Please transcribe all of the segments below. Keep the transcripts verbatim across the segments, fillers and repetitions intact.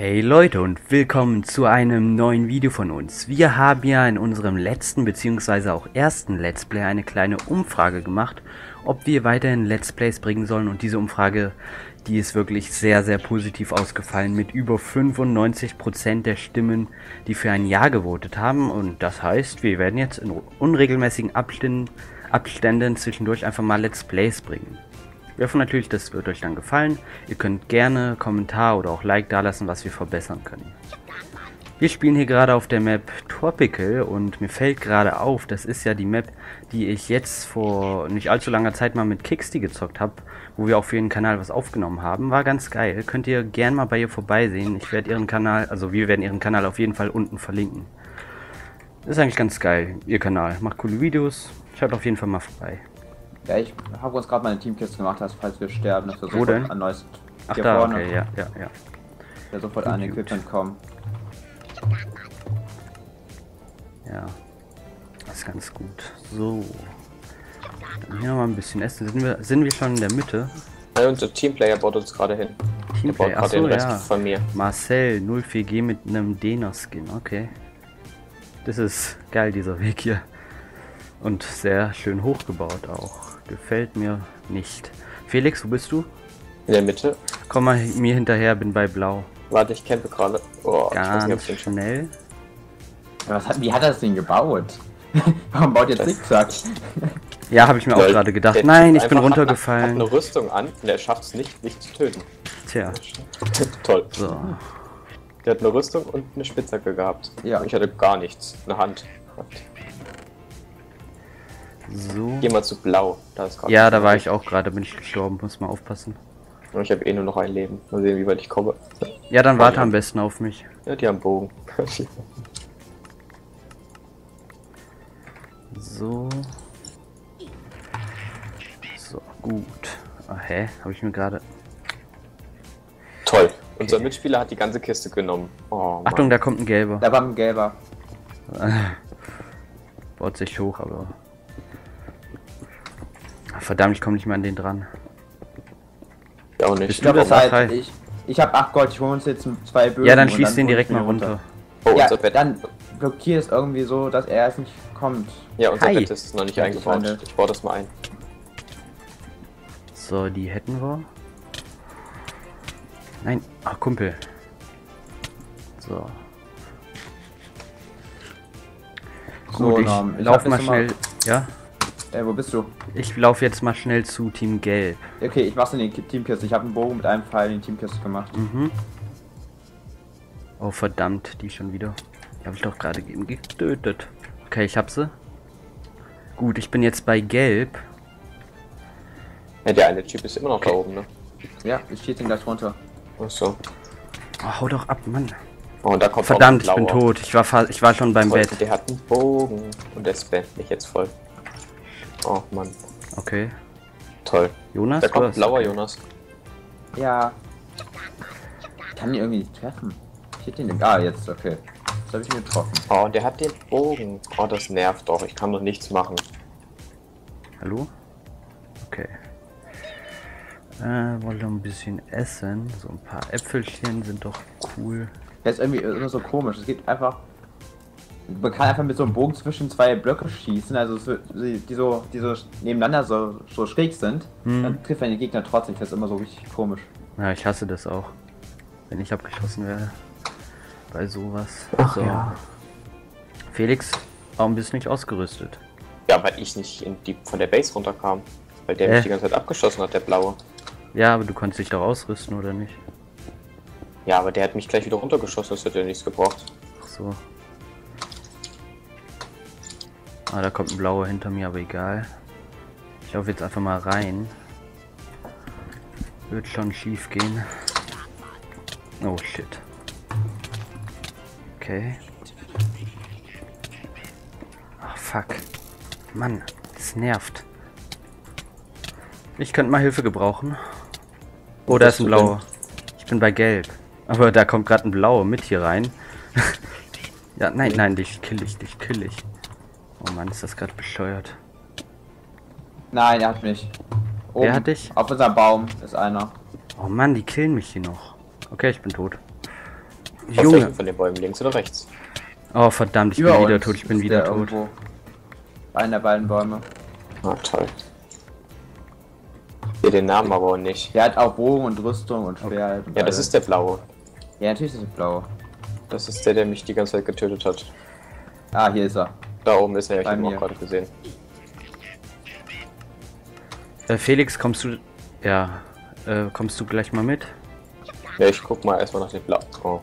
Hey Leute und willkommen zu einem neuen Video von uns. Wir haben ja in unserem letzten bzw. auch ersten Let's Play eine kleine Umfrage gemacht, ob wir weiterhin Let's Plays bringen sollen, und diese Umfrage, die ist wirklich sehr sehr positiv ausgefallen mit über fünfundneunzig Prozent der Stimmen, die für ein Ja gewotet haben, und das heißt, wir werden jetzt in unregelmäßigen Abständen, Abständen zwischendurch einfach mal Let's Plays bringen. Wir hoffen natürlich, das wird euch dann gefallen. Ihr könnt gerne Kommentar oder auch Like dalassen, was wir verbessern können. Wir spielen hier gerade auf der Map Tropical und mir fällt gerade auf, das ist ja die Map, die ich jetzt vor nicht allzu langer Zeit mal mit Kixty gezockt habe, wo wir auch für ihren Kanal was aufgenommen haben. War ganz geil. Könnt ihr gerne mal bei ihr vorbeisehen. Ich werde ihren Kanal, also wir werden ihren Kanal auf jeden Fall unten verlinken. Das ist eigentlich ganz geil, ihr Kanal. Macht coole Videos. Schaut auf jeden Fall mal vorbei. Ja, ich habe uns gerade mal eine Teamkiste gemacht, dass falls wir sterben, dass wir Wo denn? sofort ein neues Ach hier da, vorne, okay, ja, ja, ja. ja sofort an Equipment kommen. Ja, das ist ganz gut. So, dann hier noch mal ein bisschen essen. Sind wir, sind wir schon in der Mitte? Ja, unser Teamplayer baut uns gerade hin. Teamplay, Der baut gerade achso, den Rest ja. von mir. Marcel null vier G mit einem Dena-Skin, okay. Das ist geil, dieser Weg hier. Und sehr schön hochgebaut auch. Gefällt mir nicht. Felix, wo bist du? In der Mitte. Komm mal mir hinterher, bin bei Blau. Warte, ich campe gerade. Oh, ich weiß Ganz nicht, ob ich den schon. schnell. Ja, was hat, wie hat er das Ding gebaut? Warum baut jetzt Zickzack? Ja, habe ich mir auch Weil gerade gedacht. der Nein, Typ ich bin einfach hat- runtergefallen. Hat eine Rüstung an und er schafft es nicht, mich zu töten. Tja, Toll. so. Der hat eine Rüstung und eine Spitzhacke gehabt. Ja. Ich hatte gar nichts. Eine Hand. So. Geh mal zu Blau. Da ist gerade. Ja, da war ich auch gerade, bin ich gestorben, muss mal aufpassen. Und ich habe eh nur noch ein Leben. Mal sehen, wie weit ich komme. Ja, dann warte am besten auf mich. Ja, die haben Bogen. So. So, gut. Ah, hä? Habe ich mir gerade... Toll. Unser Mitspieler hat die ganze Kiste genommen. Oh, Mann. Achtung, da kommt ein gelber. Da war ein gelber. Baut sich hoch, aber... Ach, verdammt, ich komme nicht mehr an den dran. Ich auch nicht. Bist Ich glaube, das das halt, Abteil? ich, ich habe acht Gold, ich hole uns jetzt zwei Bögen. Ja, dann und schieß den hol direkt ich mal ihn runter. Oh, Ja, unser Bett. dann blockier es irgendwie so, dass er es nicht kommt. Ja, unser Hi. Bett ist noch nicht Ja, eingebaut. Freunde. Ich baue das mal ein. So, die hätten wir. Nein, ach Kumpel. So. So, Gut, ich Norm, ich lauf hab mal jetzt schnell. immer- Ja? Äh, wo bist du? Ich laufe jetzt mal schnell zu Team Gelb. Okay, ich mach's in die Teamkiste. Ich habe einen Bogen mit einem Pfeil in die Teamkiste gemacht. Mhm. Oh verdammt, die schon wieder. Die habe ich doch gerade eben getötet. Okay, ich hab sie. Gut, ich bin jetzt bei Gelb. Ja, der eine Typ ist immer noch Okay. da oben, ne? Ja, ich schieße ihn gleich runter. Ach so. Oh, hau doch ab, Mann. Oh, und da kommt Verdammt, ich auch ein bin Blauer. tot. Ich war fa ich war schon beim Toll, Bett. Der hat einen Bogen und der spammt mich jetzt voll. Oh Mann, Okay. toll. Jonas? Da du kommt hast- blauer okay. Jonas. Ja. Ich kann ihn irgendwie nicht treffen. Ich hätte ihn egal jetzt, okay. Jetzt habe ich ihn getroffen. Oh, und der hat den Bogen. Oh, das nervt doch. Ich kann doch nichts machen. Hallo? Okay. Äh, wollen wir ein bisschen essen. So ein paar Äpfelchen sind doch cool. Der ist irgendwie immer so komisch. Es geht einfach. Man kann einfach mit so einem Bogen zwischen zwei Blöcke schießen, also so, die so, die so nebeneinander so, so schräg sind. Hm. Dann trifft man den Gegner trotzdem. Das ist immer so richtig komisch. Ja, ich hasse das auch. Wenn ich abgeschossen werde. Bei sowas. Ach so. ja. Felix, warum bist du nicht ausgerüstet? Ja, weil ich nicht in die, von der Base runterkam. Weil der Äh. mich die ganze Zeit abgeschossen hat, der blaue. Ja, aber du konntest dich doch ausrüsten, oder nicht? Ja, aber der hat mich gleich wieder runtergeschossen. Das hat ja nichts gebraucht. Ach so. Ah, da kommt ein blauer hinter mir, aber egal. Ich laufe jetzt einfach mal rein. Wird schon schief gehen. Oh shit. Okay. Ach fuck. Mann, das nervt. Ich könnte mal Hilfe gebrauchen. Oh, da ist ein bist du denn? blauer. Ich bin bei gelb. Aber da kommt gerade ein blauer mit hier rein. Ja, nein, nein, dich kill ich, dich kill ich. Oh Mann, ist das gerade bescheuert. Nein, er hat mich. Oben, Wer hat dich? Auf unserem Baum ist einer. Oh Mann, die killen mich hier noch. Okay, ich bin tot. Auf Junge. welchen von den Bäumen, links oder rechts? Oh verdammt, ich Über bin wieder uns tot, ich bin ist wieder der tot. irgendwo. Einer der beiden Bäume. Ah, toll. Hier den Namen aber auch nicht. Der hat auch Bogen und Rüstung und Schwert. und Ja, das alles. ist der blaue. Ja, natürlich ist es blau. Das ist der, der mich die ganze Zeit getötet hat. Ah, hier ist er. Da oben ist er, ich Bei habe ihn mir. auch gerade gesehen. Äh, Felix, kommst du... Ja, äh, kommst du gleich mal mit? Ja, ich guck mal erstmal nach dem blauen. Oh,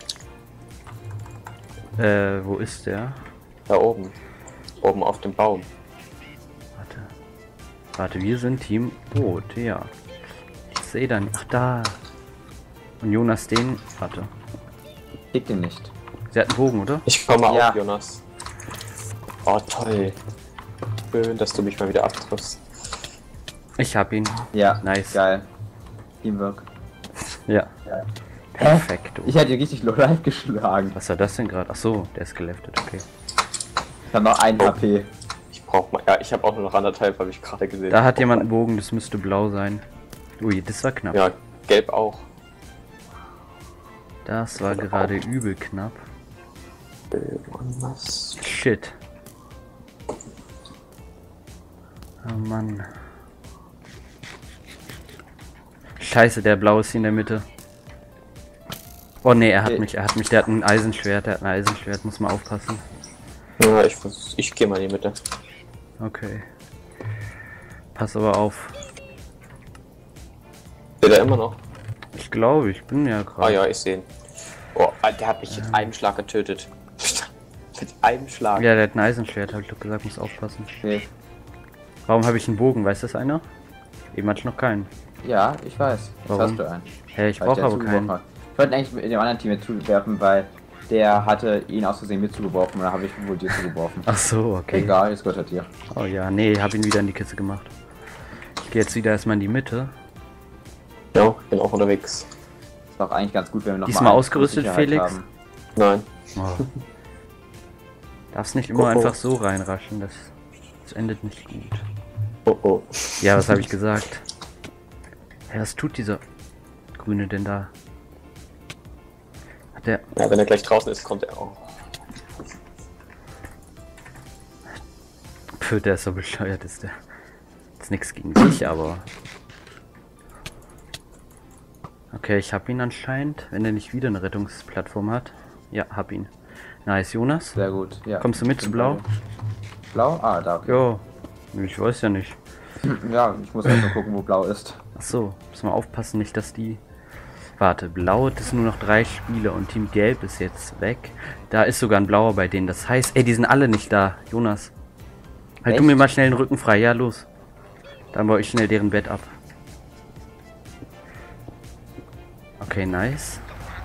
Äh, wo ist der? da oben. Oben auf dem Baum. Warte. Warte, wir sind Team Rot, ja. Ich sehe dann... Ach, da. Und Jonas den... Warte. Krieg den nicht. Sie hat einen Bogen, oder? Ich komme Ja. auf, Jonas. Oh, toll. Schön, dass du mich mal wieder abtriffst. Ich hab ihn. Ja, Nice. geil. Teamwork. Ja. Hä? Perfekt. Ich hätte ihn richtig low life geschlagen. Was war das denn gerade? Ach so, der ist geleftet, okay. Ich habe noch ein Oh. H P. Ich brauch mal. Ja, ich habe auch nur noch anderthalb, habe ich gerade gesehen. Da Ich hat brauch jemand einen mal- Bogen, das müsste blau sein. Ui, das war knapp. Ja, gelb auch. Das war gerade übel knapp. Was? Shit. Oh Mann. Scheiße, der Blau ist hier in der Mitte. Oh ne, er hat Okay. mich, er hat mich, der hat ein Eisenschwert, der hat ein Eisenschwert, muss mal aufpassen. Ja, ich, vers- ich gehe mal in die Mitte. Okay. Pass aber auf. Seht ihr immer noch? Ich glaube, ich bin ja Ah gerade. ja, ich sehe ihn. Oh, der hat mich mit einem Schlag getötet. Mit einem Schlag. Ja, der hat ein Eisenschwert, hab ich doch gesagt, muss aufpassen. Okay. Warum habe ich einen Bogen? Weiß das einer? Eben hatte ich noch keinen. Ja, ich weiß. Jetzt Warum? hast du einen. Hä, ich Weil brauche der aber zugeworfen keinen. hat. Ich wollte eigentlich mit dem anderen Team mit zuwerfen, weil der hatte ihn aus Versehen mit zugeworfen und dann habe ich wohl dir zugeworfen. Ach so, okay. Egal, jetzt gehört er dir. Oh ja, nee, ich habe ihn wieder in die Kiste gemacht. Ich gehe jetzt wieder erstmal in die Mitte. Ja, ich bin auch unterwegs. Ist doch eigentlich ganz gut, wenn wir noch Diesmal mal eine ausgerüstet, Sicherheit Felix? haben. Nein. Oh. Darfst nicht immer Oh, oh. einfach so reinraschen, das, das endet nicht gut. Oh oh. Ja, was habe ich gesagt? Hä, was tut dieser Grüne denn da? Hat der... Ja, wenn er gleich draußen ist, kommt er auch. Pö, der ist so bescheuert, ist der. Ist nichts gegen dich, aber... Okay, ich hab ihn anscheinend, wenn er nicht wieder eine Rettungsplattform hat. Ja, hab ihn. Nice, Jonas. Sehr gut, ja. Kommst du mit zu Blau? Blau? Ah, da. Jo, ich weiß ja nicht. Ja, ich muss erst mal gucken, wo blau ist. Ach so, muss mal aufpassen, nicht dass die... Warte, Blau, das sind nur noch drei Spiele und Team Gelb ist jetzt weg. Da ist sogar ein Blauer bei denen, das heißt... Ey, die sind alle nicht da, Jonas. Halt du Echt? mir mal schnell den Rücken frei, ja los. Dann baue ich schnell deren Bett ab. Okay, nice.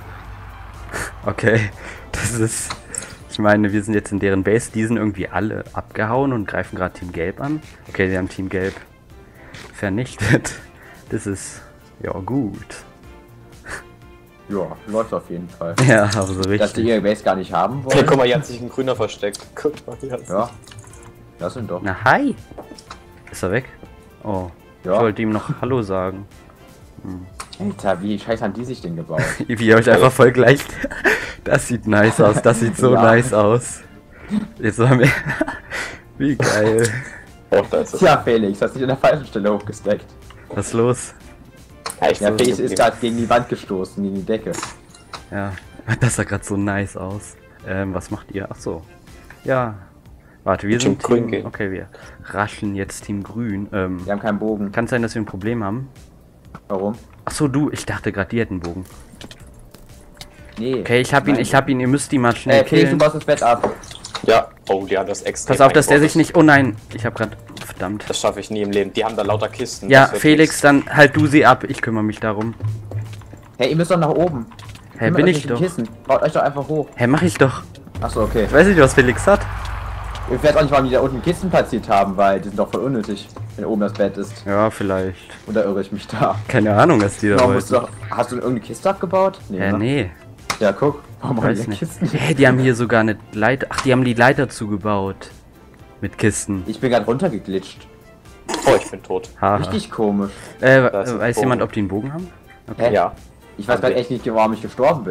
Okay, das ist... Ich meine, wir sind jetzt in deren Base, die sind irgendwie alle abgehauen und greifen gerade Team Gelb an. Okay, die haben Team Gelb vernichtet. Das ist... ja gut. Ja, läuft auf jeden Fall. Ja, aber so Dass die richtig. ihre Base gar nicht haben Hey, wollen. guck mal, hier hat sich ein Grüner versteckt. Guck mal, hier hat sich- Ja, das sind doch. Na, hi! Ist er weg? Oh, Ja. ich wollte ihm noch Hallo sagen. Alter, wie scheiße haben die sich denn gebaut? Wie ihr euch einfach voll gleich. Das sieht nice aus, das sieht so Ja. nice aus. Jetzt haben wir. Wie geil. Oh, da ist es. Tja, Felix, hast dich an der falschen Stelle hochgesteckt. Was ist los? Ja, ich Ja, bin Felix ist geblieben. gerade gegen die Wand gestoßen, gegen die Decke. Ja, das sah gerade so nice aus. Ähm, was macht ihr? Ach so. Ja. Warte, wir Team sind Grün Team. gehen. Okay, wir raschen jetzt Team Grün. Ähm, Wir haben keinen Bogen. kann sein, dass wir ein Problem haben. Warum? Ach so, du. Ich dachte gerade, die hätten einen Bogen. Nee. Okay, ich hab ihn, ich hab ihn. Ihr müsst die mal Ey, schnell Felix, du killen. baust das Bett ab. Ja, oh, die haben das extra. Pass auf, dass der sich nicht... Oh nein, ich hab grad... Verdammt. Das schaffe ich nie im Leben. Die haben da lauter Kisten. Ja, das wird Felix, nix. dann halt du sie ab. Ich kümmere mich darum. Hey, ihr müsst doch nach oben. Hä, Kümmert bin euch ich um die doch. Kissen. Baut euch doch einfach hoch. Hä, mach ich doch. Achso, okay. Ich weiß nicht, was Felix hat. Ich weiß auch nicht, warum die da unten Kisten platziert haben, weil die sind doch voll unnötig, wenn oben das Bett ist. Ja, vielleicht. Oder irre ich mich da? Keine Ahnung, was die da Warum musst du wollten. doch, hast du irgendeine Kiste abgebaut? Hä, ne? nee. Ja, guck. Warum Ich haben weiß die nicht. Kisten? Hä, die haben hier sogar eine Leiter... Ach, die haben die Leiter zugebaut. Mit Kisten. Ich bin gerade runtergeglitscht. Oh, ich bin tot. Haha. Richtig komisch. Äh, Da ist ein weiß Bogen. jemand, ob die einen Bogen haben? Hä? Ja. Ich weiß gerade echt nicht, warum ich gestorben bin.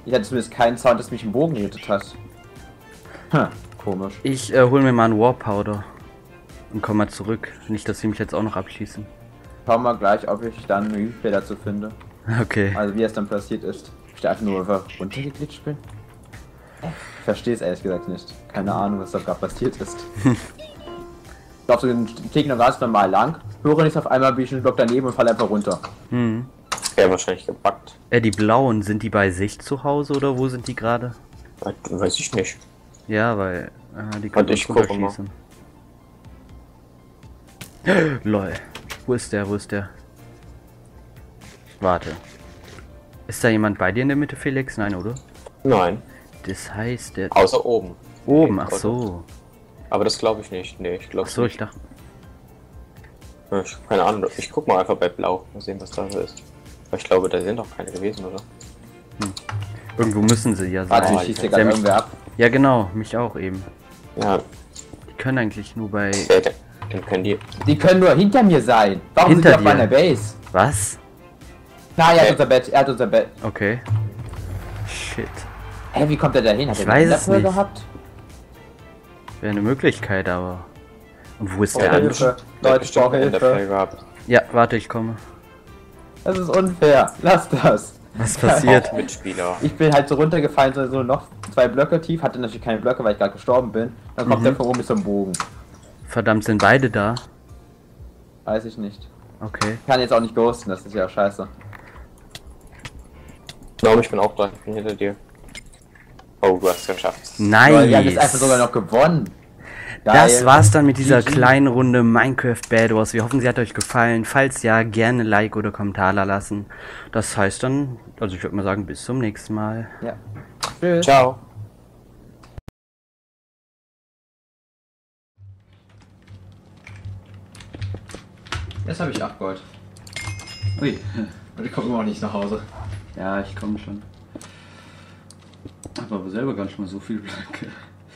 Ich hatte zumindest keinen Sound, dass mich ein Bogen gehittet hat. Hm, komisch. Ich äh, hol mir mal einen War Powder. Und komm mal zurück. Nicht, dass sie mich jetzt auch noch abschießen. Schauen wir gleich, ob ich dann ein Replay dazu finde. Okay. Also wie es dann passiert ist. Ich da einfach nur einfach runtergeglitscht bin. Ich verstehe es ehrlich gesagt nicht. Keine Ahnung, was da gerade passiert ist. Ich laufe so den Gegner ganz normal lang, höre nicht auf einmal, bin ich einen Block daneben und falle einfach runter. Hm. Ja, wahrscheinlich gepackt. Äh, die blauen, sind die bei sich zu Hause oder wo sind die gerade? Weiß ich nicht. Ja, weil äh, die Warte, ich uns gucke mal. runterschießen. Lol. Wo ist der? Wo ist der? Warte. Ist da jemand bei dir in der Mitte, Felix? Nein, oder? Nein. Das heißt, der... Außer oben. Oben, Okay, ach so. Aber das glaube ich nicht. Nee, ich glaube Ach so, nicht. ich dachte... Ja, ich hab keine Ahnung. Ich guck mal einfach bei Blau. Mal sehen, was da so ist. Aber ich glaube, da sind doch keine gewesen, oder? Irgendwo müssen sie ja Warte, sein. ich schieße Der gerade mich- irgendwer ab. Ja, genau. Mich auch eben. Ja, Die können eigentlich nur bei... der, der, den können die. Die können nur hinter mir sein. Warum Hinter sind die auf dir? meiner Base? Was? Na, er Hä? hat unser Bett, er hat unser Bett. Okay. Shit. Hä, wie kommt er da hin? Hat Ich er weiß einen es Enderpearl nicht. gehabt? Wäre eine Möglichkeit, aber... Und wo ist Oh, der Hilfe. andere? Leute, Der hat ich brauche bestimmt einen Hilfe. Enderpearl gehabt. Ja, warte, ich komme. Das ist unfair. Lass das. Was passiert? Mitspieler. Ich bin halt so runtergefallen, so, so noch zwei Blöcke tief, hatte natürlich keine Blöcke, weil ich gerade gestorben bin. Dann kommt Mhm. der von oben mit so einem Bogen. Verdammt, sind beide da? Weiß ich nicht. Okay. Ich kann jetzt auch nicht ghosten, das ist ja scheiße. Ich glaube, ich bin auch da. Ich bin hinter dir. Oh, du hast es geschafft. Nice. Aber wir haben jetzt einfach sogar noch gewonnen. Das Geil. war's dann mit dieser G G. kleinen Runde Minecraft Bad Wars. Wir hoffen, sie hat euch gefallen. Falls ja, gerne Like oder Kommentar da lassen. Das heißt dann, also ich würde mal sagen, bis zum nächsten Mal. Ja. Tschüss. Ciao. Jetzt habe ich acht Gold. Ui, und ich komme immer noch nicht nach Hause. Ja, ich komme schon. Aber selber gar nicht mal so viel Blöcke.